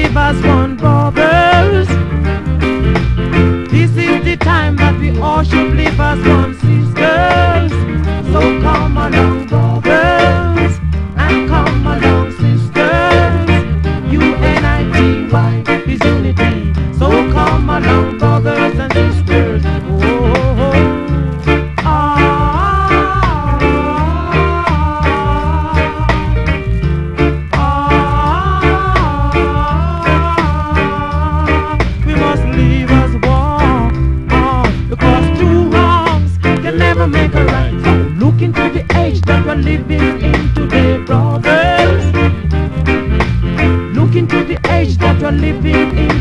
live as one, brothers. This is the time that we all should live as one, sisters. So come along, brothers, and come along, sisters. UNITY is unity. So come along, brothers and sisters. We must live as one, because two wrongs can never make a right. So look into the age that we're living in today, brothers. Look into the age that we're living in